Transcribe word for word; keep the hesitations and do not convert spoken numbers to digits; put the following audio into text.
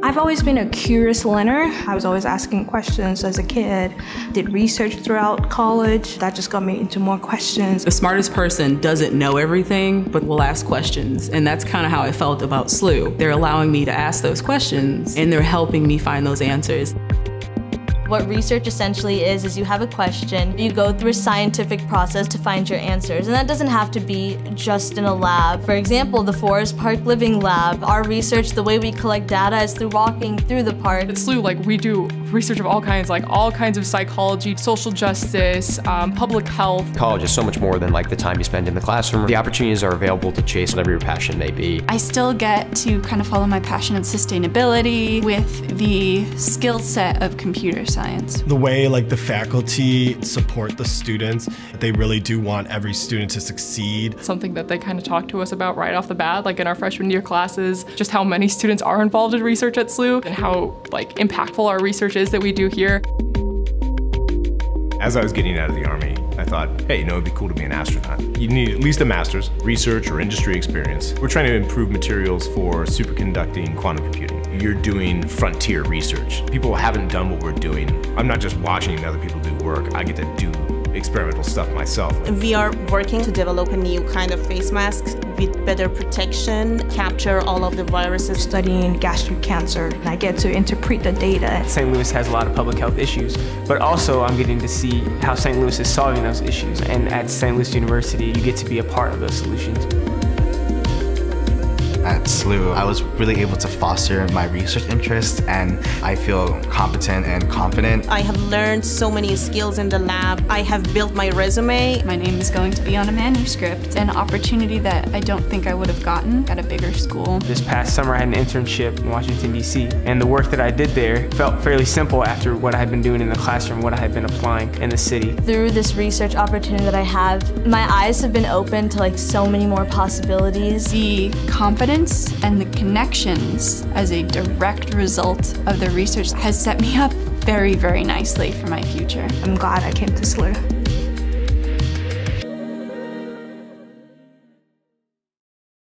I've always been a curious learner. I was always asking questions as a kid, did research throughout college. That just got me into more questions. The smartest person doesn't know everything, but will ask questions. And that's kind of how I felt about S L U. They're allowing me to ask those questions, and they're helping me find those answers. What research essentially is, is you have a question, you go through a scientific process to find your answers, and that doesn't have to be just in a lab. For example, the Forest Park Living Lab. Our research, the way we collect data is through walking through the park. At S L U, like, we do research of all kinds, like all kinds of psychology, social justice, um, public health. College is so much more than like the time you spend in the classroom. The opportunities are available to chase whatever your passion may be. I still get to kind of follow my passion in sustainability with the skill set of computer science. The way like the faculty support the students, they really do want every student to succeed. Something that they kind of talk to us about right off the bat, like in our freshman year classes, just how many students are involved in research at S L U and how like impactful our research is that we do here. As I was getting out of the Army, I thought, hey, you know, it'd be cool to be an astronaut. You need at least a master's, research or industry experience. We're trying to improve materials for superconducting quantum computing. You're doing frontier research. People haven't done what we're doing. I'm not just watching other people do work, I get to do experimental stuff myself. We are working to develop a new kind of face mask with better protection, capture all of the viruses. Studying gastric cancer, and I get to interpret the data. Saint Louis has a lot of public health issues, but also I'm getting to see how Saint Louis is solving those issues. And at Saint Louis University, you get to be a part of those solutions. At S L U, I was really able to foster my research interest, and I feel competent and confident. I have learned so many skills in the lab. I have built my resume. My name is going to be on a manuscript, an opportunity that I don't think I would have gotten at a bigger school. This past summer I had an internship in Washington, D C, and the work that I did there felt fairly simple after what I had been doing in the classroom, what I had been applying in the city. Through this research opportunity that I have, my eyes have been open to like so many more possibilities. The confidence and the connections as a direct result of the research has set me up very, very nicely for my future. I'm glad I came to S L U.